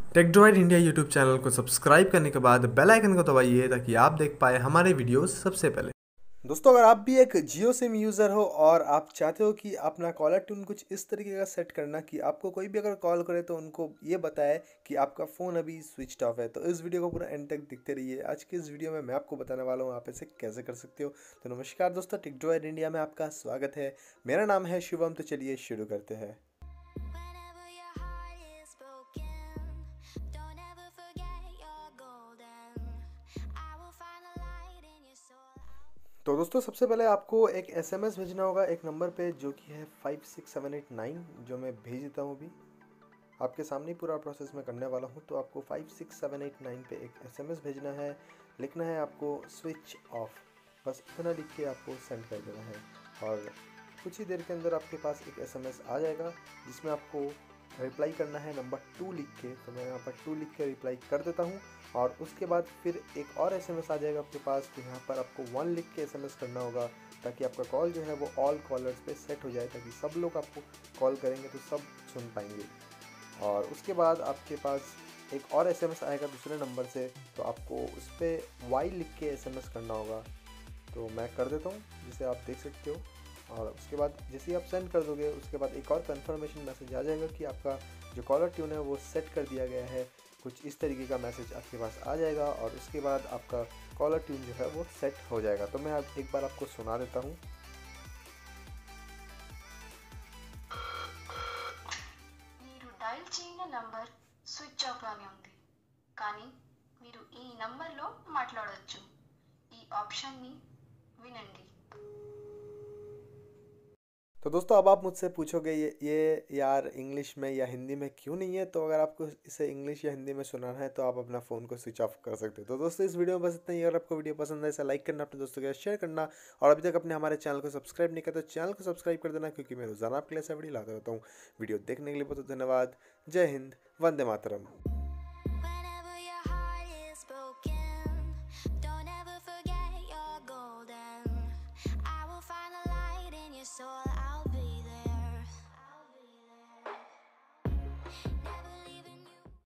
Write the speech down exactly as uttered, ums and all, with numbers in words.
टेकडोइड India YouTube channel को subscribe करने के बाद बेल आइकन को दबाइए ताकि आप देख पाए हमारे वीडियोस सबसे पहले। दोस्तों, अगर आप भी एक जियो सिम यूज़र हो और आप चाहते हो कि अपना कॉलर ट्यून कुछ इस तरीके का सेट करना कि आपको कोई भी अगर कॉल करे तो उनको ये बताए कि आपका फ़ोन अभी स्विच ऑफ है, तो इस वीडियो को पूरा एंड तक देखते रहिए। आज की इस वीडियो में मैं आपको बताने वाला हूँ आप इसे कैसे कर सकते हो। तो नमस्कार दोस्तों, टेकडोइड इंडिया में आपका स्वागत है। मेरा नाम है शिवम। तो चलिए शुरू करते हैं। Whenever your heart is broken, don't ever forget you're golden. I will find a light in your soul. तो दोस्तों, सबसे पहले आपको एक एसएमएस भेजना होगा एक नंबर पे जो कि है five six seven eight nine, जो मैं भेज देता हूँ अभी। आपके सामने ही पूरा प्रोसेस मैं करने वाला हूँ। तो आपको five six seven eight nine पे एक एसएमएस भेजना है। लिखना है आपको स्विच ऑफ, बस इतना लिख के आपको सेंड कर देना है और कुछ ही देर के अंदर आपके पास एक एसएमएस आ जाएगा जिसमें आपको रिप्लाई करना है नंबर टू लिख के। तो मैं यहाँ पर टू लिख के रिप्लाई कर देता हूँ और उसके बाद फिर एक और एसएमएस आ जाएगा आपके पास। तो यहाँ पर आपको वन लिख के एसएमएस करना होगा ताकि आपका कॉल जो है वो ऑल कॉलर्स पे सेट हो जाए, ताकि सब लोग आपको कॉल करेंगे तो सब सुन पाएंगे। और उसके बाद आपके पास एक और एसएमएस आएगा दूसरे नंबर से, तो आपको उस पर वाई लिख के एसएमएस करना होगा। तो मैं कर देता हूँ, जिसे आप देख सकते हो। और उसके बाद जैसे ही आप सेंड कर दोगे उसके बाद एक और कंफर्मेशन मैसेज आ जाएगा कि आपका जो कॉलर ट्यून है वो सेट कर दिया गया है। कुछ इस तरीके का मैसेज आपके पास आ जाएगा और उसके बाद आपका कॉलर ट्यून जो है वो सेट हो जाएगा। तो मैं अब एक बार आपको सुना देता हूँ। మీరు డయల్ చేయని నంబర్ స్విచ్ ఆఫ్ లోనే ఉంది, కానీ మీరు ఈ నంబర్లో మాట్లాడొచ్చు. ఈ ఆప్షన్ని వినండి. तो दोस्तों, अब आप मुझसे पूछोगे ये ये यार इंग्लिश में या हिंदी में क्यों नहीं है। तो अगर आपको इसे इंग्लिश या हिंदी में सुनाना है तो आप अपना फ़ोन को स्विच ऑफ कर सकते हो। तो दोस्तों, इस वीडियो में बस इतना ही। अगर आपको वीडियो पसंद है इसे लाइक करना, अपने दोस्तों के साथ शेयर करना और अभी तक अपने हमारे चैनल को सब्सक्राइब नहीं किया तो चैनल को सब्सक्राइब कर देना, क्योंकि मैं रोजाना आपके लिए ऐसा वीडियो लाता रहता हूँ। वीडियो देखने के लिए बहुत धन्यवाद। जय Hind, Vande Mataram. Whenever your heart is broken, don't ever forget you're golden. I will find a light in your soul.